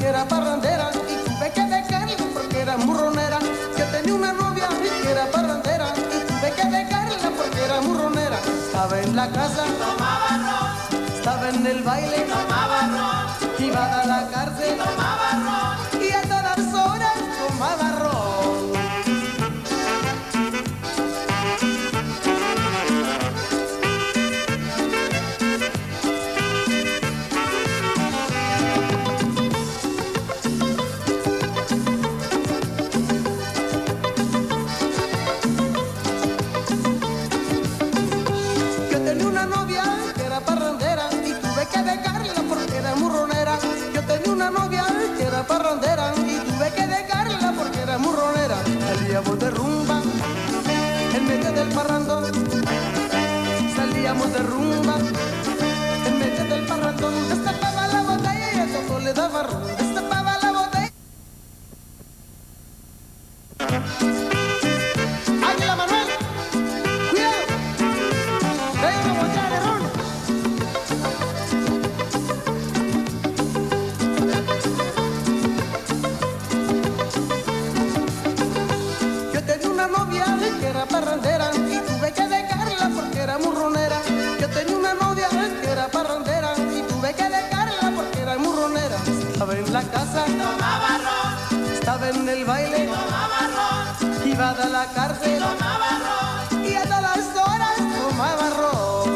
que era parrandera y tuve que dejarla porque era murronera. Yo tenía una novia que era parrandera y tuve que dejarla porque era murronera. Estaba en la casa, tomaba ron, estaba en el baile, tomaba ron, iba a la cárcel, tomaba ron. y a todas horas tomaba ron. Yo tenía una novia que era parrandera y tuve que dejarla porque era murronera. Yo tenía una novia que era parrandera y tuve que dejarla porque era murronera. Salíamos de rumba en medio del parrandón. Salíamos de rumba en medio del parrandón. Destapaba la botella y a todo le daba ron. Destapaba la botella. ¡Águila Manuel! ¡Cuidado! ¡Trae una botella de ron! Yo tenía una novia que era parrandera y tuve que dejarla porque era murronera. Yo tenía una novia que era parrandera y tuve que dejarla porque era murronera. Estaba en la casa, Tomaba ron, estaba en el baile, tomaba ron, iba a la cárcel, tomaba ron. y a todas horas tomaba ron.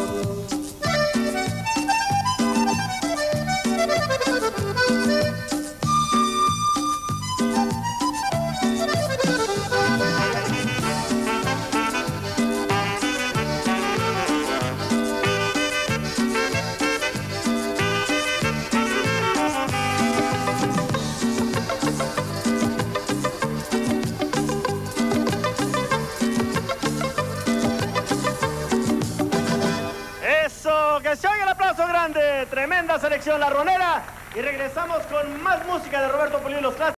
Eso, que se oiga el aplauso grande. Tremenda selección la ronera. Y regresamos con más música de Roberto Pulido y los Clásicos.